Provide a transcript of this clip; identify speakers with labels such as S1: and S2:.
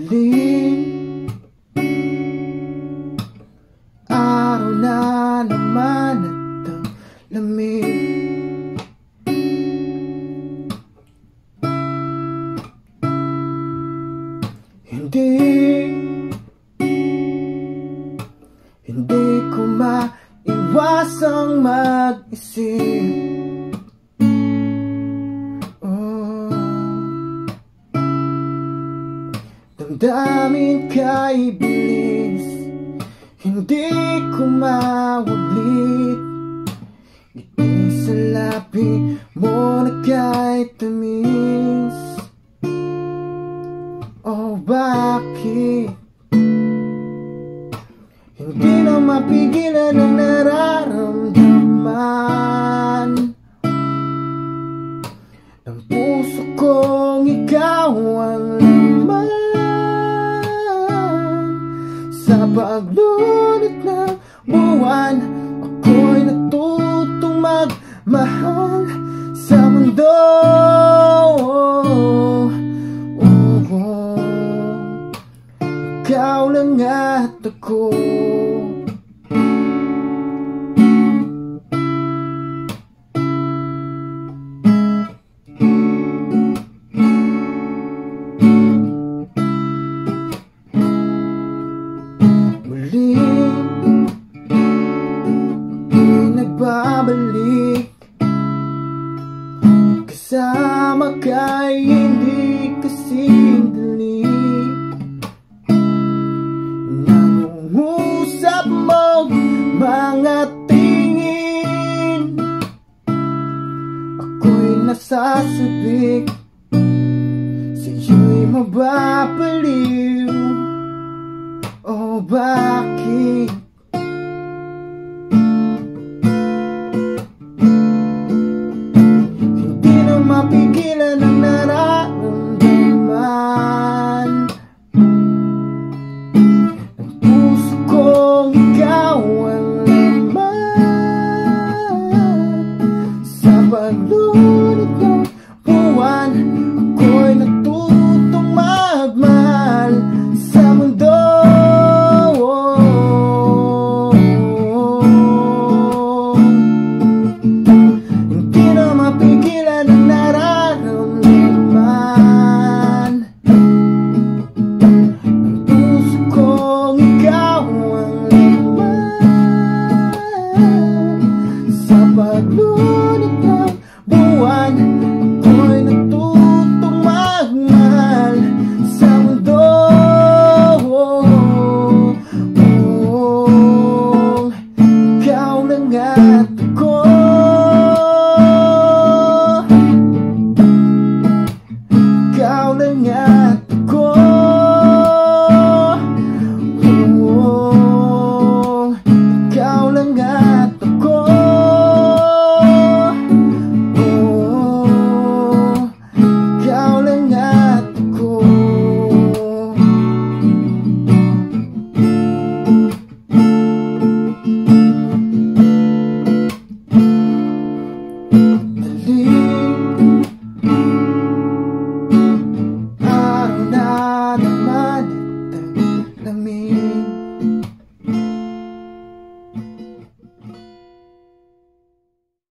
S1: Muling araw na naman at ang lamig. Hindi ko maiwasang mag-isip. Damdamin kay bilis, hindi ko mawaglit. Ngiti sa labi mo na kay tamis. Oh, bakit hindi na mapigilan ang nararamdaman ng puso kong ikaw ang laman. Sa paglunod ng buwan, ako'y natutong magmahal sa mundo. Ikaw lang at ako. Muling nagbabalik kasama kay hindi kasing dali. Nangungusap mo mga tingin, ako'y nasasabik, sa'yo'y mababaliw. Oh, bakit